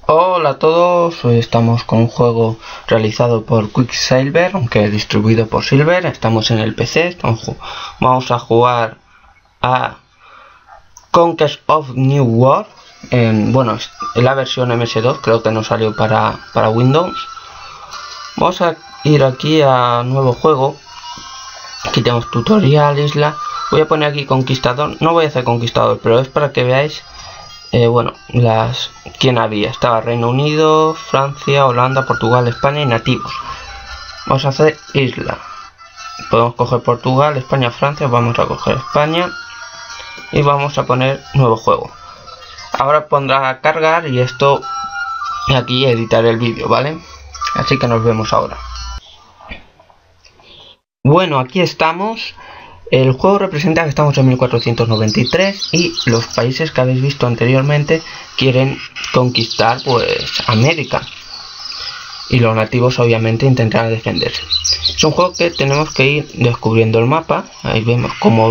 Hola a todos, hoy estamos con un juego realizado por Quicksilver, aunque distribuido por Silver. Estamos en el PC, vamos a jugar a Conquest of New World. En la versión MS2, creo que no salió para Windows. Vamos a ir aquí a nuevo juego. Aquí tenemos tutorial, isla. Voy a poner aquí conquistador, no voy a hacer conquistador, pero es para que veáis quién había. Estaba Reino Unido, Francia, Holanda, Portugal, España y nativos. Vamos a hacer isla. Podemos coger Portugal, España, Francia. Vamos a coger España y vamos a poner nuevo juego. Ahora pondrá a cargar y esto aquí editaré el vídeo, ¿vale? Así que nos vemos ahora. Bueno, aquí estamos. El juego representa que estamos en 1493 y los países que habéis visto anteriormente quieren conquistar pues América, y los nativos obviamente intentarán defenderse. Es un juego que tenemos que ir descubriendo el mapa. Ahí vemos cómo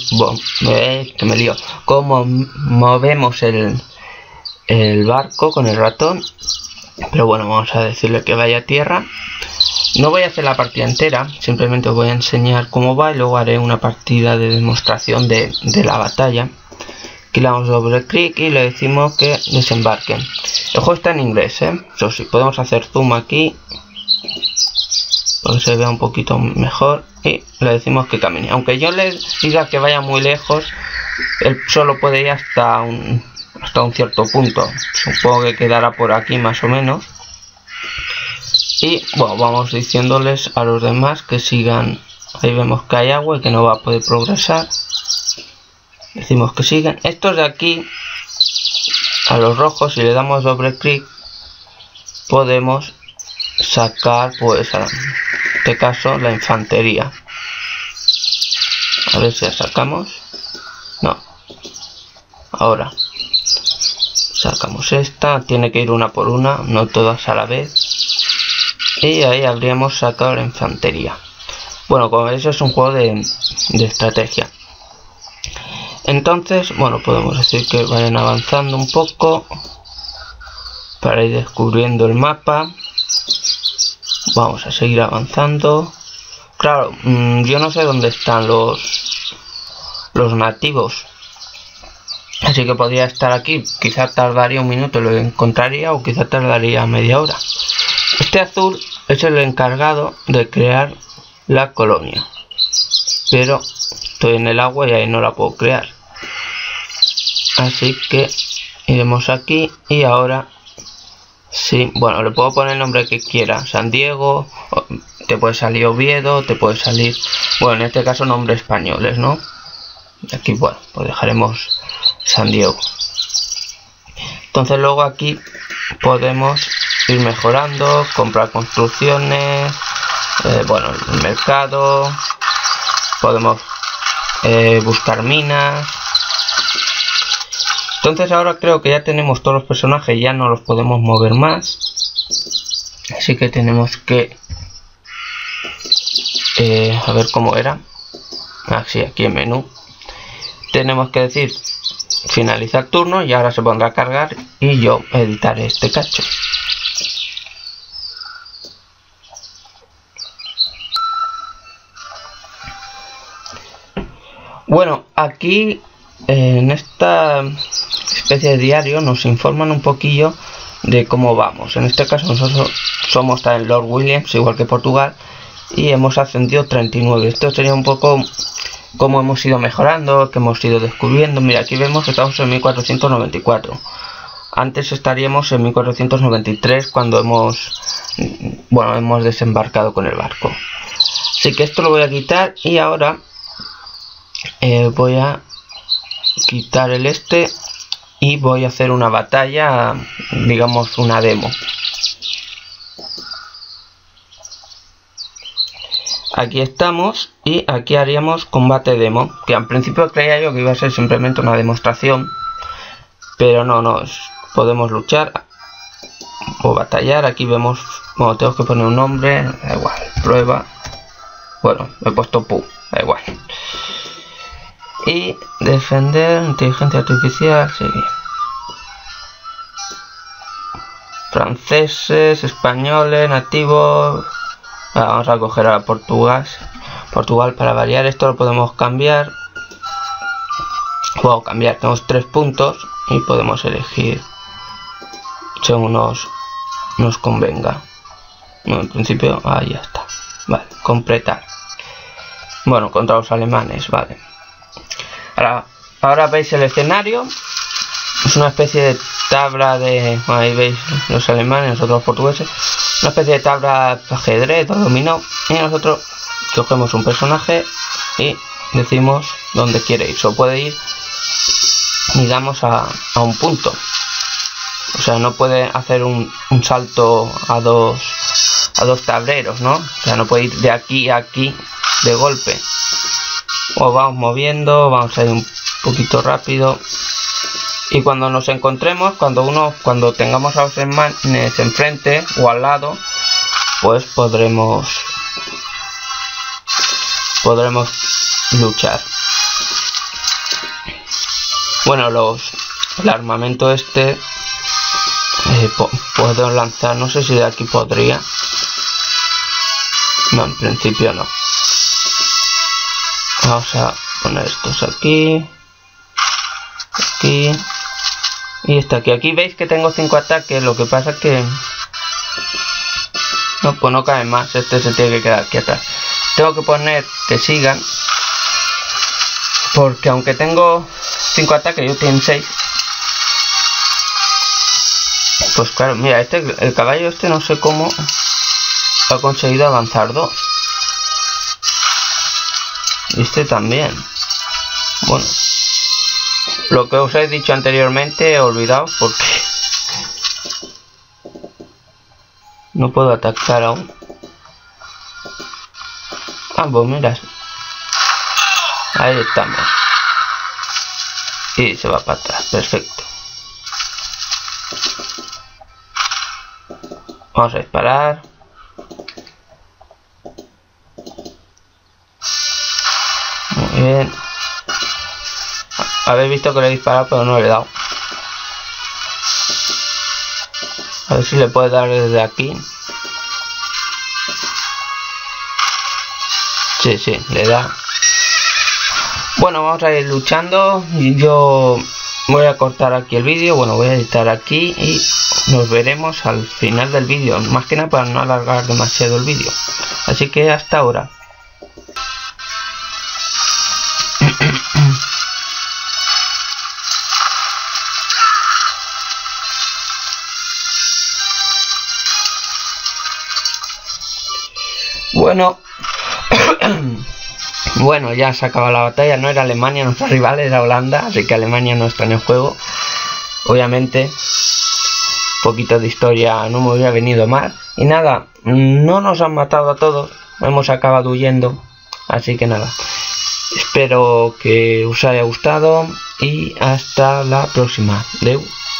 movemos el barco con el ratón, pero bueno, vamos a decirle que vaya a tierra. No voy a hacer la partida entera, simplemente os voy a enseñar cómo va y luego haré una partida de demostración de la batalla. Aquí le damos doble clic y le decimos que desembarquen. El juego está en inglés, eso sí, podemos hacer zoom aquí para que se vea un poquito mejor y le decimos que camine. Aunque yo le diga que vaya muy lejos, él solo puede ir hasta un cierto punto. Supongo que quedará por aquí más o menos. Y bueno, vamos diciéndoles a los demás que sigan. Ahí vemos que hay agua y que no va a poder progresar. Decimos que sigan. Estos de aquí, a los rojos, si le damos doble clic, podemos sacar, pues, en este caso, la infantería. A ver si la sacamos. No. Ahora. Sacamos esta. Tiene que ir una por una, no todas a la vez. Y ahí habríamos sacado la infantería. Bueno, como veis es un juego de estrategia. Entonces, bueno, podemos decir que vayan avanzando un poco para ir descubriendo el mapa. Vamos a seguir avanzando. Claro, yo no sé dónde están los nativos, así que podría estar aquí. Quizá tardaría un minuto y lo encontraría, o quizá tardaría media hora. Este azul es el encargado de crear la colonia, pero estoy en el agua y ahí no la puedo crear, así que iremos aquí. Y ahora sí, bueno, le puedo poner el nombre que quiera. San Diego, te puede salir Oviedo, te puede salir, bueno, en este caso nombres españoles, ¿no? Aquí, bueno, pues dejaremos San Diego. Entonces luego aquí podemos ir mejorando, comprar construcciones, bueno, el mercado, podemos buscar minas. Entonces ahora creo que ya tenemos todos los personajes, ya no los podemos mover más, así que tenemos que a ver cómo era. Así, aquí en menú tenemos que decir finalizar turno y ahora se pondrá a cargar y yo editaré este cacho. Bueno, aquí en esta especie de diario nos informan un poquillo de cómo vamos. En este caso nosotros somos también Lord Williams, igual que Portugal, y hemos ascendido 39. Esto sería un poco cómo hemos ido mejorando, que hemos ido descubriendo. Mira, aquí vemos que estamos en 1494. Antes estaríamos en 1493 cuando hemos desembarcado con el barco. Así que esto lo voy a quitar y ahora voy a quitar el y voy a hacer una batalla, digamos una demo. Aquí estamos y aquí haríamos combate demo, que al principio creía yo que iba a ser simplemente una demostración, pero no, podemos luchar o batallar. Aquí vemos, bueno, tengo que poner un nombre, da igual, prueba, bueno, he puesto pu, da igual. Y defender, inteligencia artificial, sí. franceses, españoles, nativos. Vamos a coger a Portugal para variar. Esto lo podemos cambiar. Wow, cambiar. Tenemos 3 puntos y podemos elegir según nos convenga. No, en principio, ahí ya está. Vale, completar. Bueno, contra los alemanes, vale. Ahora veis el escenario. Es una especie de tabla de... Ahí veis los alemanes, nosotros los portugueses. Una especie de tabla de ajedrez o dominó. Y nosotros cogemos un personaje y decimos dónde quiere ir. O puede ir y damos a un punto. O sea, no puede hacer un salto a dos tableros, ¿no? O sea, no puede ir de aquí a aquí de golpe. O vamos moviendo, vamos a ir un poquito rápido. Y cuando nos encontremos, cuando tengamos a los alemanes enfrente o al lado, pues podremos luchar. Bueno, el armamento este puedo lanzar, no sé si de aquí podría. No, en principio no. Vamos a poner estos aquí. Aquí. Y este aquí. Aquí veis que tengo 5 ataques. Lo que pasa es que... No, pues no cae más. Este se tiene que quedar aquí atrás. Tengo que poner que sigan. Porque aunque tengo 5 ataques, ellos tienen 6. Pues claro, mira, el caballo este no sé cómo ha conseguido avanzar 2. Y este también. Bueno, lo que os he dicho anteriormente he olvidado porque no puedo atacar aún. Ah, pues mira, ahí estamos. Y se va para atrás, perfecto. Vamos a disparar. Muy bien. Habéis visto que le he disparado pero no le he dado. A ver si le puedo dar desde aquí. Sí, le da. Bueno, vamos a ir luchando. Yo voy a cortar aquí el vídeo. Bueno, voy a editar aquí y nos veremos al final del vídeo. Más que nada para no alargar demasiado el vídeo. Así que hasta ahora. Bueno, ya se acaba la batalla. No era Alemania nuestra rival, era Holanda, así que Alemania no está en el juego. Obviamente, un poquito de historia no me hubiera venido mal. Y nada, no nos han matado a todos, hemos acabado huyendo. Así que nada, espero que os haya gustado y hasta la próxima. Adeu.